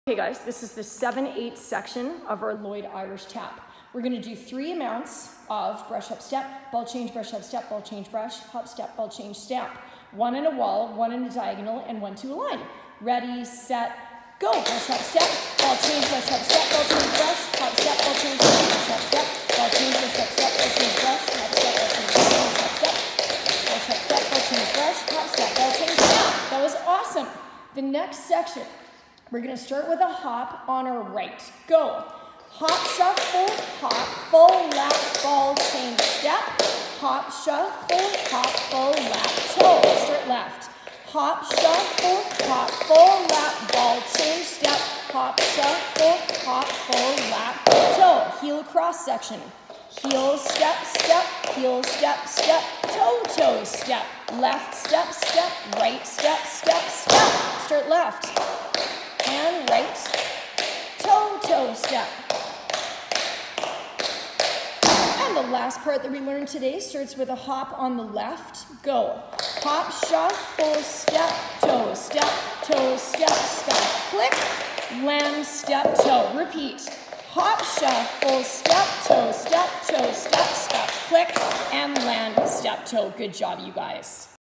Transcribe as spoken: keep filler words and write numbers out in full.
Okay guys, this is the seven eight section of our Lloyd Irish tap. We're going to do three amounts of brush up step, ball change, brush up step, ball change brush, hop step, ball change step. One in a wall, one in a diagonal, and one to a line. Ready, set, go. Brush up step, ball change, brush up step, ball change brush, hop step, ball change brush, brush up step, ball change, brush up step, ball change brush, hop step, ball change brush, hop step, brush up step, ball change brush, hop step, ball change step. That was awesome. The next section, we're going to start with a hop on our right. Go. Hop, shuffle, hop, full lap, ball, change, step. Hop, shuffle, hop, full lap, toe. Start left. Hop, shuffle, hop, full lap, ball, change, step. Hop, shuffle, hop, full lap, toe. Heel cross section. Heel, step, step, heel, step, step, toe, toe, step. Left, step, step, right, step, step, step. Start left. And right, toe, toe, step. And the last part that we learned today starts with a hop on the left. Go. Hop, shuffle, step, toe, step, toe, step, step, click, land, step, toe. Repeat. Hop, shuffle, step, toe, step, toe, step, step, click, and land, step, toe. Good job, you guys.